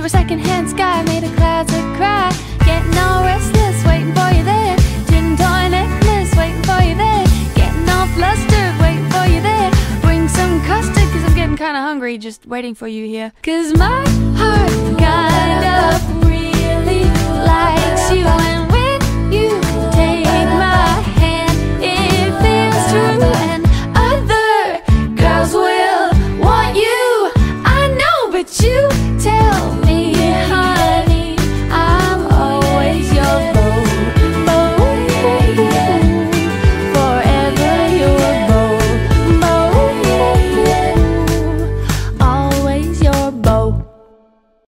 to a second-hand sky, made of clouds that cry. Getting all restless, waiting for you there. Tin toy necklace, waiting for you there. Getting all flustered, waiting for you there. Bring some custard, cause I'm getting kinda hungry, just waiting for you here. Cause my heart